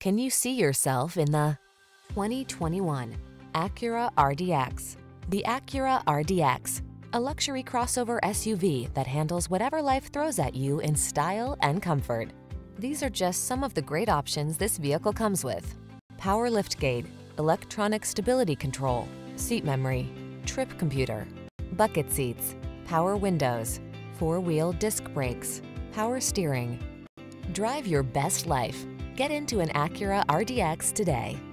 Can you see yourself in the 2021 Acura RDX? The Acura RDX, a luxury crossover SUV that handles whatever life throws at you in style and comfort. These are just some of the great options this vehicle comes with: power liftgate, electronic stability control, seat memory, trip computer, bucket seats, power windows, four-wheel disc brakes, power steering. Drive your best life. Get into an Acura RDX today.